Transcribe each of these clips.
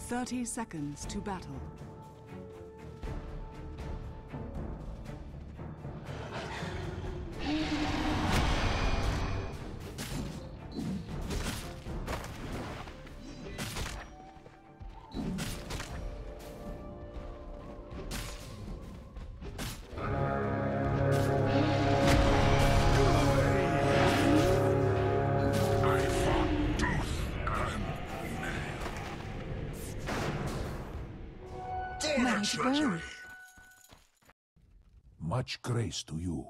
30 seconds to battle. Much grace to you.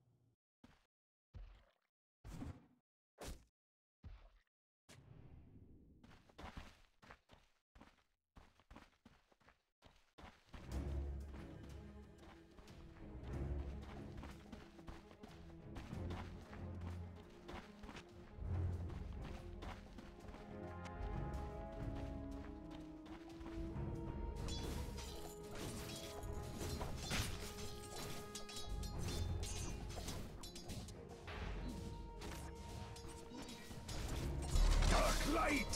Light!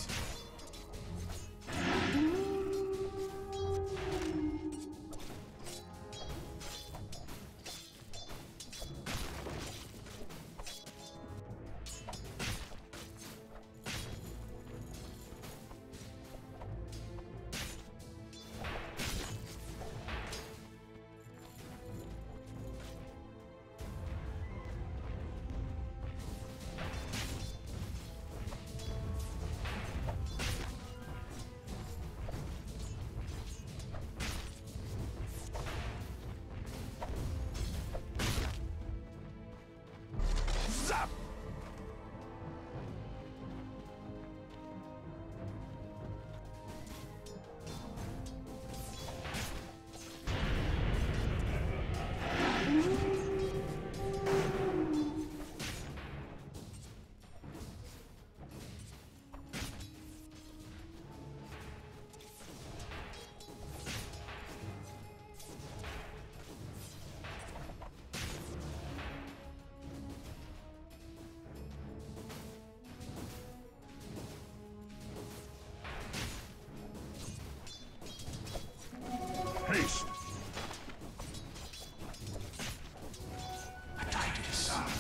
Zap! Haste! The tide is south.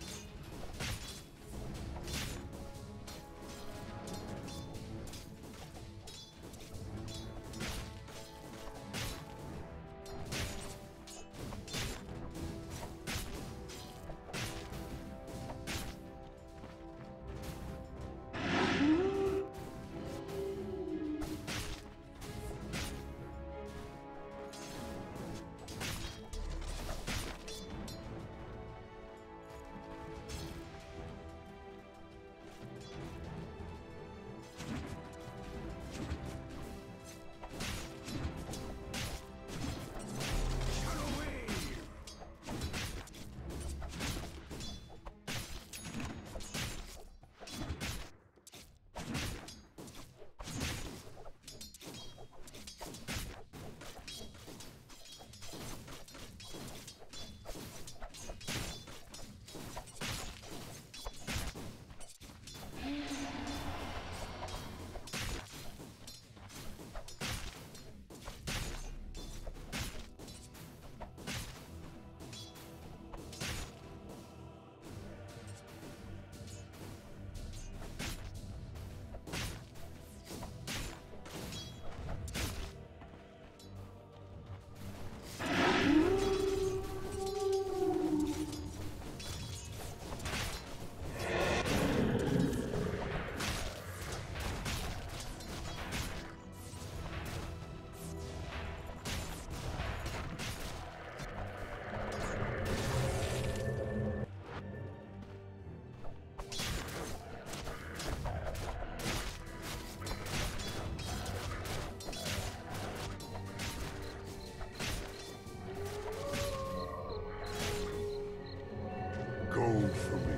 Gold for me.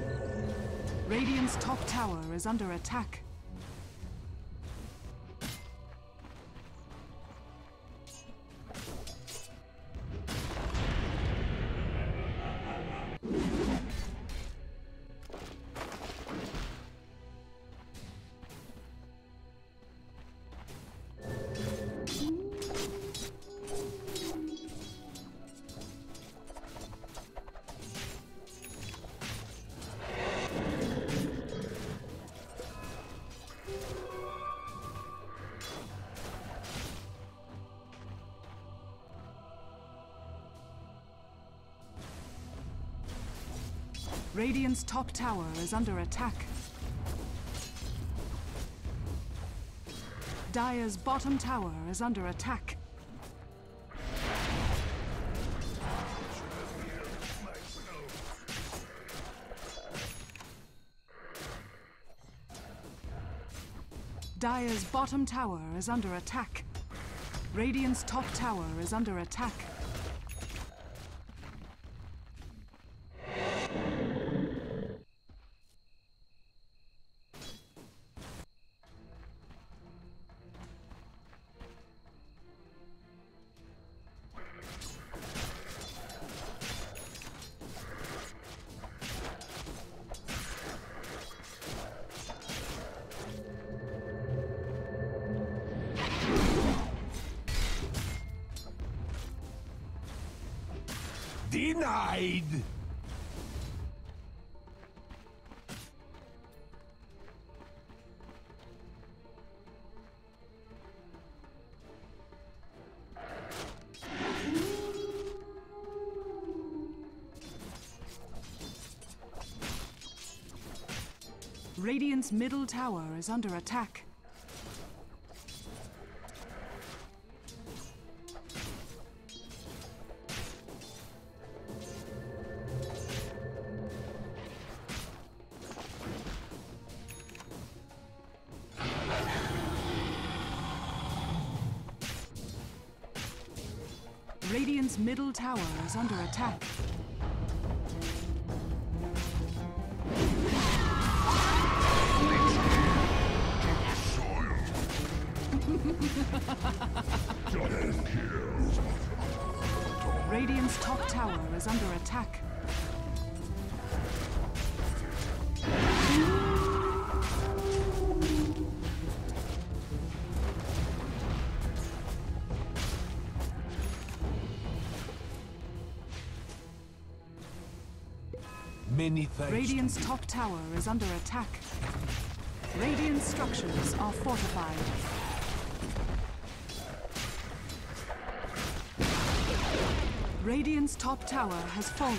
Radiant's top tower is under attack. Radiant's top tower is under attack. Dire's bottom tower is under attack. Dire's bottom tower is under attack. Radiant's top tower is under attack. Denied! Radiant's middle tower is under attack. Radiant's middle tower is under attack. Radiant's top tower is under attack. Many thanks. Radiant's top tower is under attack. Radiant structures are fortified. Radiant's top tower has fallen.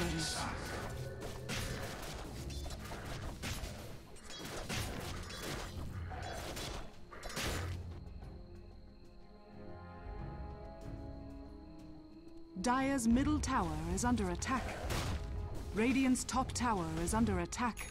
Dire's middle tower is under attack. Radiant's top tower is under attack.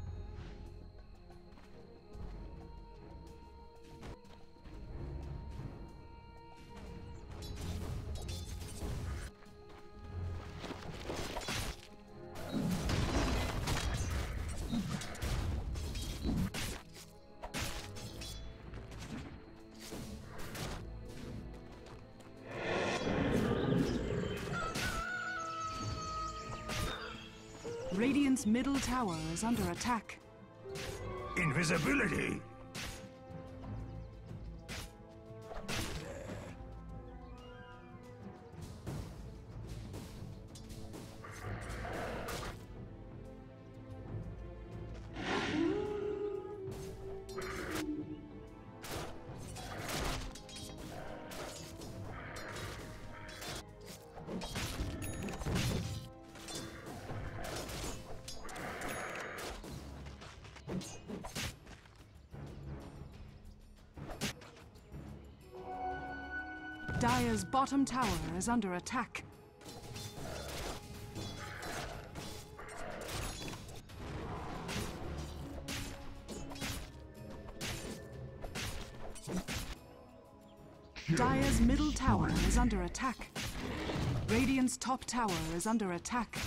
Radiant's middle tower is under attack. Invisibility! Dire's bottom tower is under attack. Dire's middle tower is under attack. Radiant's top tower is under attack.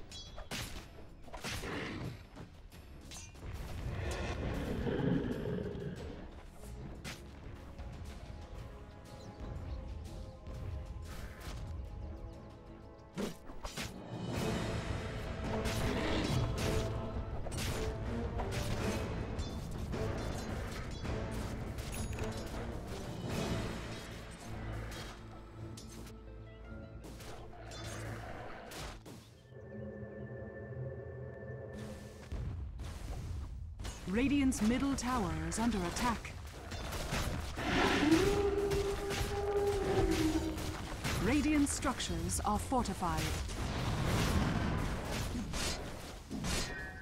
Radiant's middle tower is under attack. Radiant structures are fortified.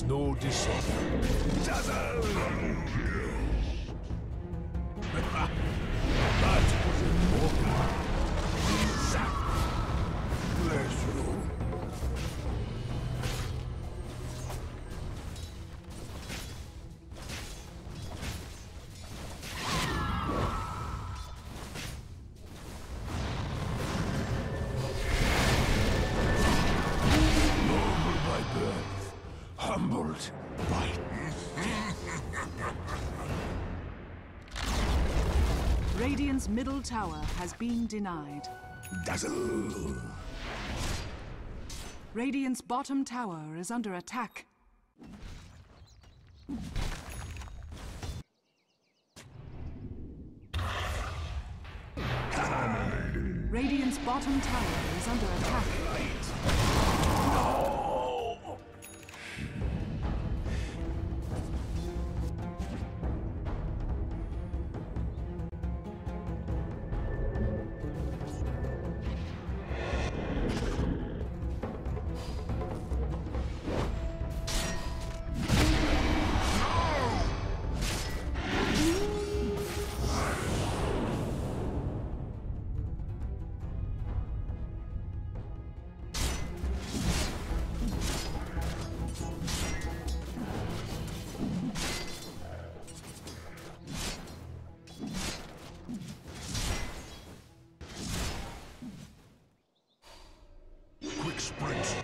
There's no dishonor. Dazzle! That was immortal. Zap! Bless you. Noble by birth, humbled by Radiant's middle tower has been denied. Dazzle! Radiant's bottom tower is under attack. Radiant's bottom tower is under attack. Quick sprint!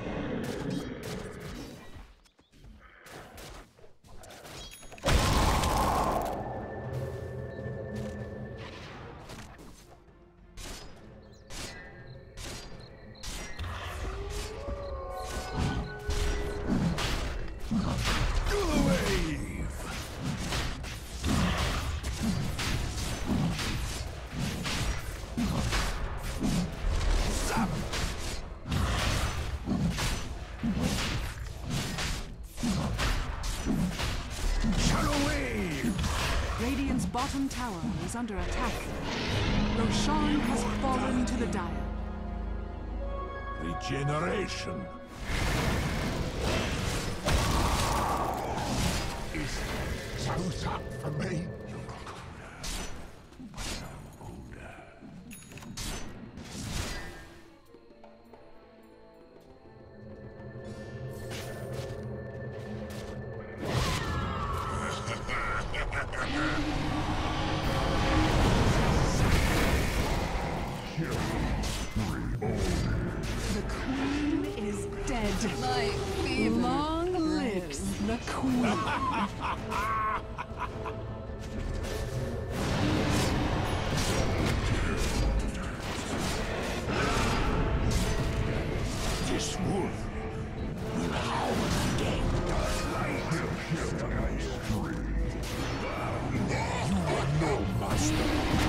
Radiant's bottom tower is under attack. Roshan has fallen to the dire. regeneration. Is truth up for me? The queen is dead. My fever. Long lives the queen. This wolf will howl again. You are no master.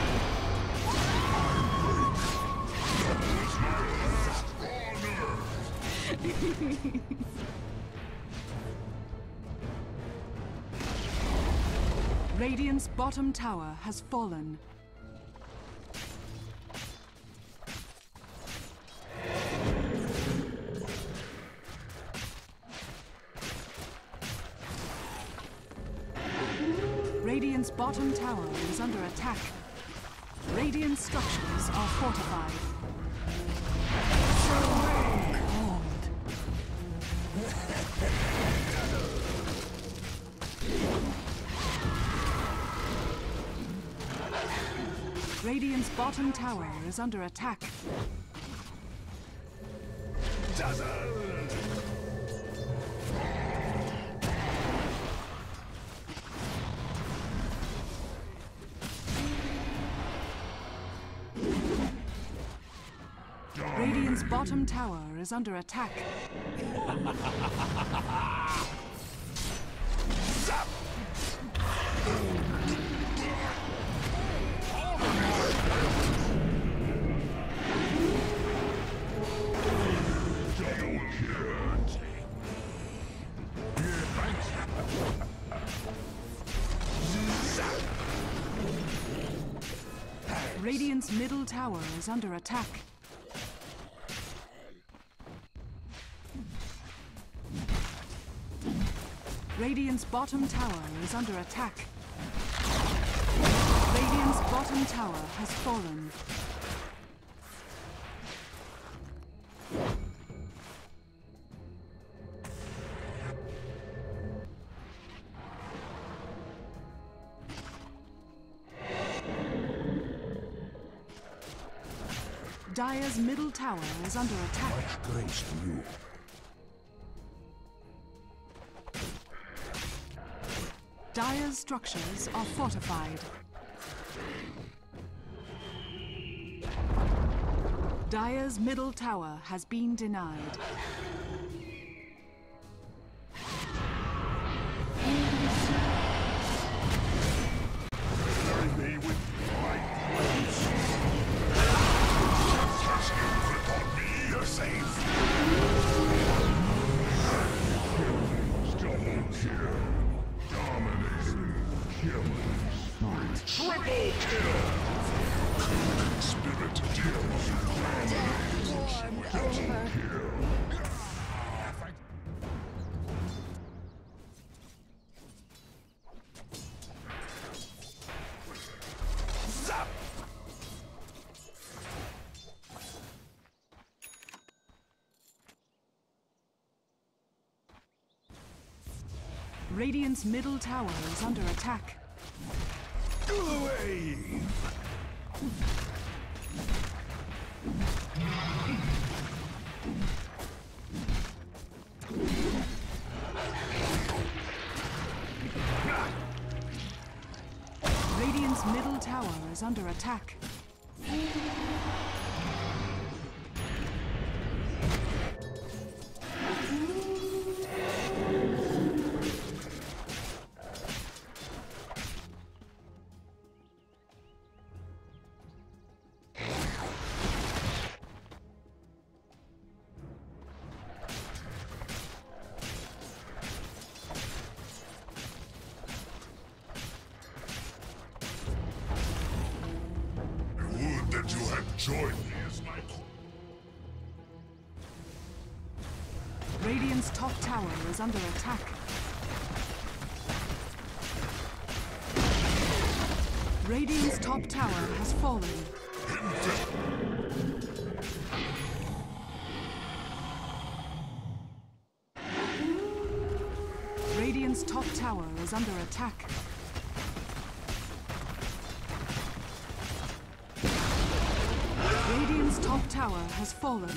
Radiant's bottom tower has fallen. Radiant's bottom tower is under attack. Radiant structures are fortified. Radiant's bottom tower is under attack. Dazzle! Radiant's bottom tower is under attack. Zap! Radiant's middle tower is under attack. Radiant's bottom tower is under attack. Radiant's bottom tower has fallen. Dire's middle tower is under attack. Much grace to you. Dire's structures are fortified. Dire's middle tower has been denied. Bury me with my blows. Cast your grip on me, you're safe. Double kill. Dominating. Killing. Triple kill. Spirit kills. Double kill. Zap! Radiant's middle tower is under attack. Go away! Radiant's middle tower is under attack. Would that you had joined me as my Radiant's top tower is under attack. Radiant's top tower has fallen. Radiant's top tower is under attack. Radiant's top tower has fallen.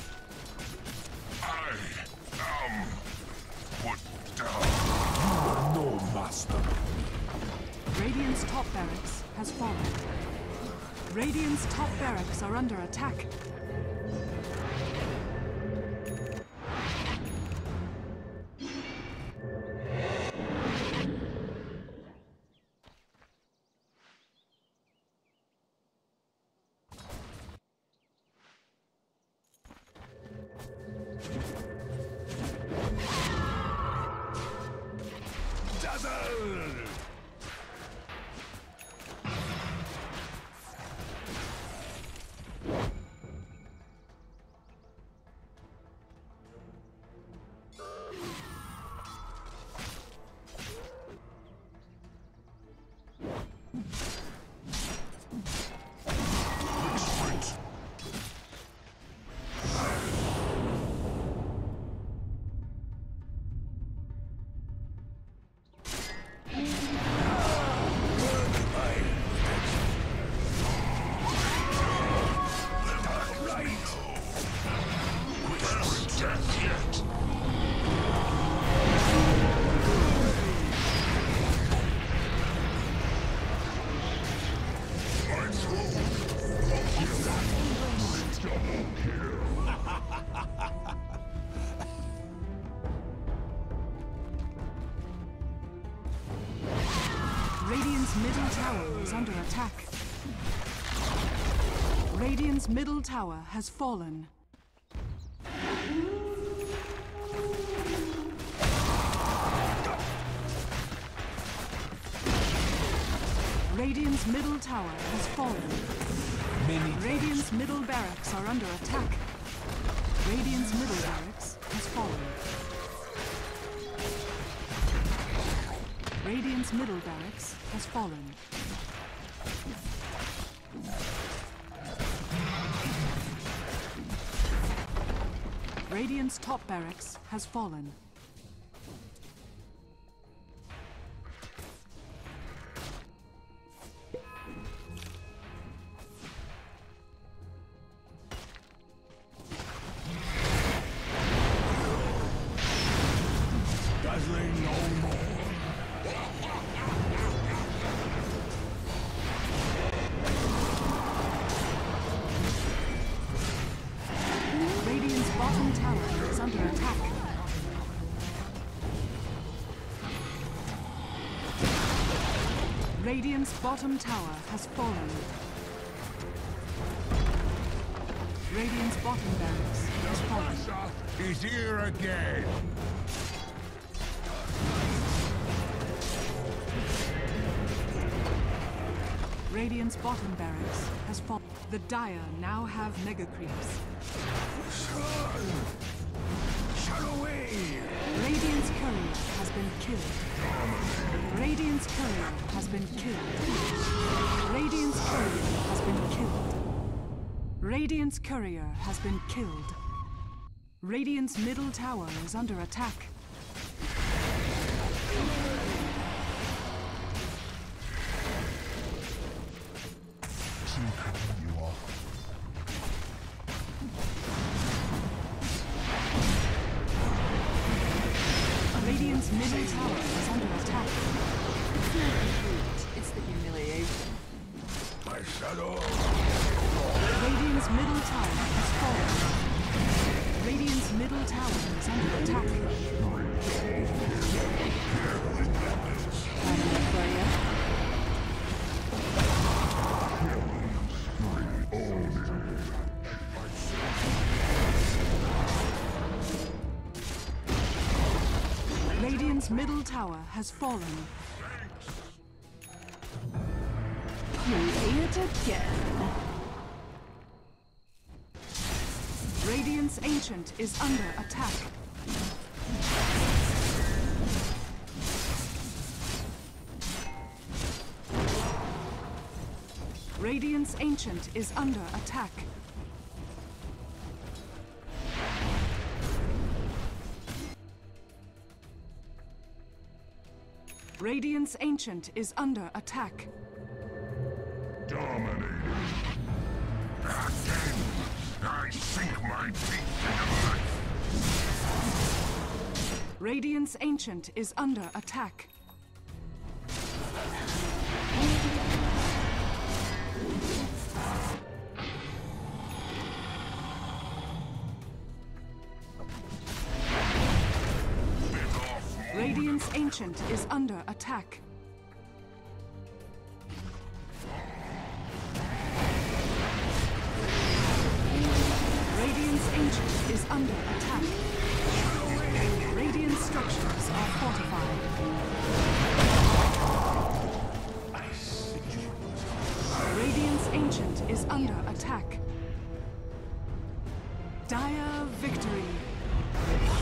I am put down. You are no master. Radiant's top barracks has fallen. Radiant's top barracks are under attack. Dazzle! Quick sprint. Death yet. My throne. Double kill. Radiant's middle tower is under attack. Radiant's middle tower has fallen. Radiant's middle tower has fallen. Radiant's middle barracks are under attack. Radiant's middle barracks has fallen. Radiant's middle barracks has fallen. Radiant's top barracks has fallen. Dazzling no more. Radiant's bottom tower is under attack. Radiant's bottom tower has fallen. Radiant's bottom barracks has fallen. He's here again. Radiant's bottom barracks has fallen. The Dire now have mega creeps. Shut away. Radiant's courier has been killed. Radiant's courier has been killed. Radiant's courier has been killed. Radiant's courier has been killed. Radiant's middle tower is under attack. Radiant's middle tower is under attack. It's not defeat, it's the humiliation. My shadow. Radiant's middle tower has fallen. Radiant's middle tower is under attack. I'm here for you. Radiant's middle tower has fallen. You'll it again. Radiant's Ancient is under attack. Radiant's Ancient is under attack. Radiant's Ancient is under attack. Dominated. Again, I sink my teeth into life. Radiant's Ancient is under attack. Radiant's Ancient is under attack. Radiant's Ancient is under attack. Radiant structures are fortified. Radiant's Ancient is under attack. Dire victory.